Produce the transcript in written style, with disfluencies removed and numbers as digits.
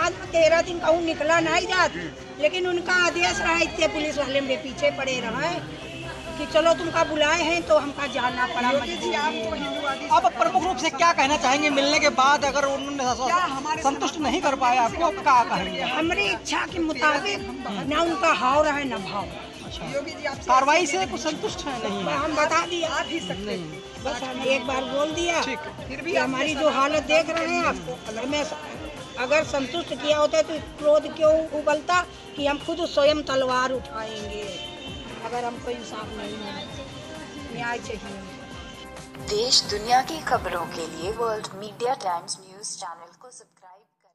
बाद में 13 दिन कहूँ निकला नहीं जात, लेकिन उनका आदेश रहा, इतने पुलिस वाले मेरे पीछे पड़े रहे कि चलो तुमका बुलाए हैं तो हमका जाना पड़ा मजबूरी। अब प्रमुख रूप से क्या कहना चाहेंगे मिलने के बाद, अगर उन्होंने संतुष्ट नहीं कर पाया आपको, क्या कहेंगे? हमारी इच्छा के मुताबिक न उनका हाव रहे न भाव। कार्रवाई से कुछ संतुष्ट है नहीं? हम बता दिए, आप ही सकते बस हम एक बार बोल दिया, फिर भी हमारी जो हालत देख रहे हैं आप, अगर संतुष्ट किया होता तो क्रोध क्यों उबलता कि हम खुद स्वयं तलवार उठाएंगे अगर हमको इंसाफ नहीं मिले। न्याय चाहिए। देश दुनिया की खबरों के लिए World Media Times News channel को सब्सक्राइब